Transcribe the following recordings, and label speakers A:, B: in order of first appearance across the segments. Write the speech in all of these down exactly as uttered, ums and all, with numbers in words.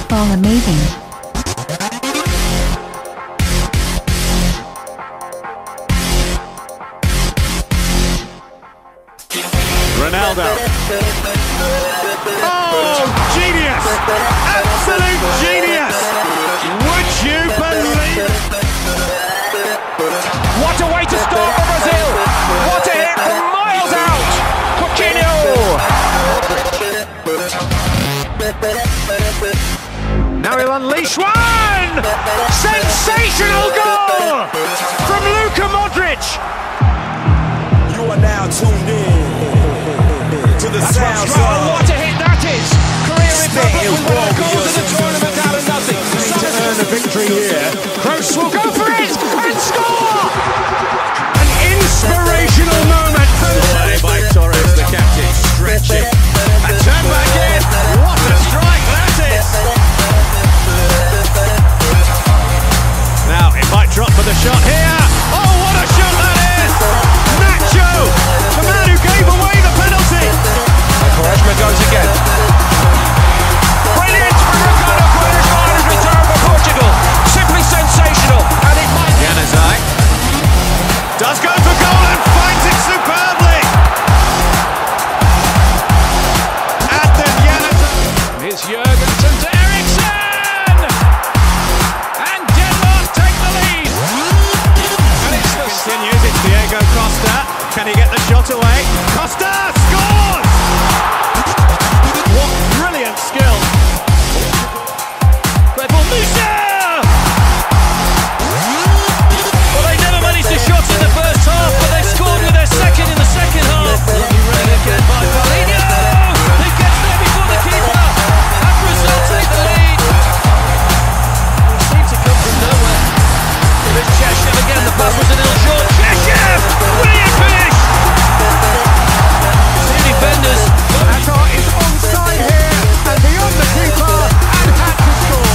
A: football amazing.
B: Ronaldo. Oh, genius! Absolute genius! Would you believe?
C: What a way to start for Brazil! What a hit from miles out! Coutinho!
B: Now he'll unleash one! Sensational goal from Luka Modric!
D: You are now tuned in to the sounds of...
C: Oh, what a hit that is! Career in Liverpool with one goal to the tournament out of nothing.
B: To earn a victory here. Kroos will go for it and score! An inspirational moment from...
E: Play by Torres, the captain, stretching. And turn back in. What a strike that is!
B: Now it might drop for the shot here. Oh, what a shot that is! Nacho, the man who gave away the penalty.
C: Quaresma goes again. Brilliant from Ricardo Quaresma's return for Portugal. Simply sensational. And it might be...
E: Januzaj
B: Does go for goal and finds it superbly. And then Januzaj.
C: Here's Jurgensen to Eriksen! And Denmark take the lead. And it's the...
B: Continues, it's Diego Costa. Can he get the shot away? Costa scores! What brilliant skill!
C: Rebel Musa! Well, they never managed to shot in the first half, but they scored with their second in the second half. Lovely read again by Paulinho! He gets there before the keeper, and Brazil take the lead. It seemed to come from nowhere. Here's Cheshev again, the pass was a little short. Cheshev! Brilliant finish! Two defenders.
B: Atar is onside here and beyond the keeper and had to score.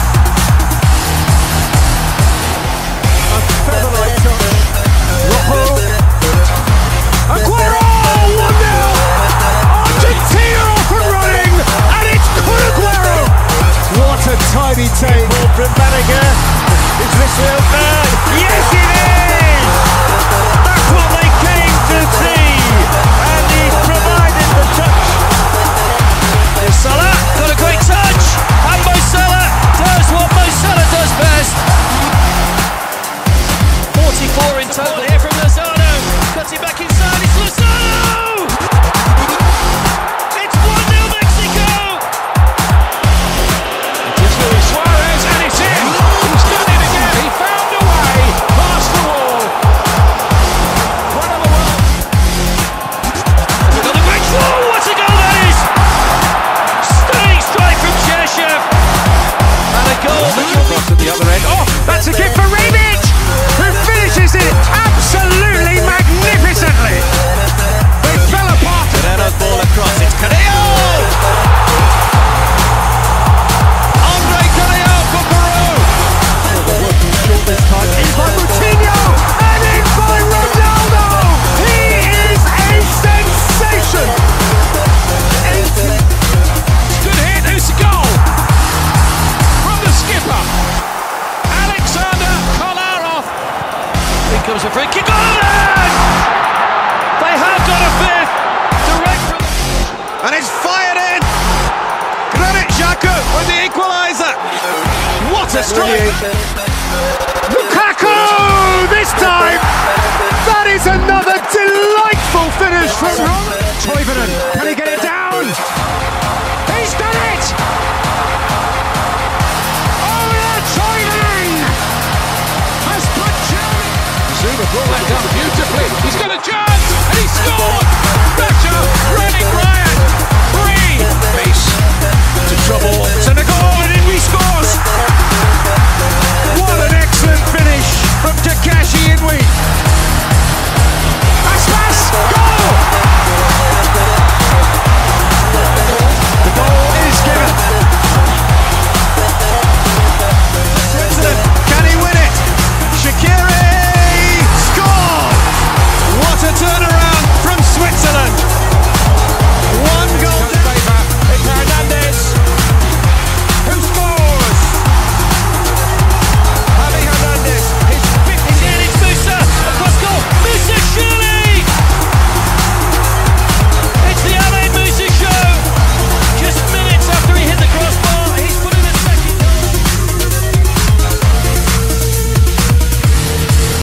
B: A featherlight touch. Rojo. Aguero! one nil! Argentina off and running, and it's Kun Aguero! What a tidy take. Ball from Banniger. Is this the opener? Yes, it is! That's what they came to see, and he's provided the touch.
C: There's Salah, got a great touch, and Mo Salah does what Mo Salah does best. forty-four in total here from Lozano, cuts it back inside, it's Lozano! It's one nil Mexico! It's Luis Suarez, and it's in! He's done it again, he found a way past the wall. One of the world. There's another great, whoa, what a goal that is! Stunning strike from Cheshev! And a goal that you'll be
B: Across at the other end. Oh, that's a kick for Rebic, who finishes it absolutely magnificently. They fell apart.
E: Canelo's ball across, it's Canello! Andre Canello for Peru!
B: Working short this time. In by Coutinho and in by Ronaldo. He is a sensation.
C: good hit, who's the goal? From the skipper, Alexander Kolarov. Here comes a free kick, Ireland! They have got a fifth, direct from...
B: And it's fired in. Granit Xhaka with the equaliser. What a strike! Lukaku this time. That is another delightful finish from Toivonen. Can he get it down?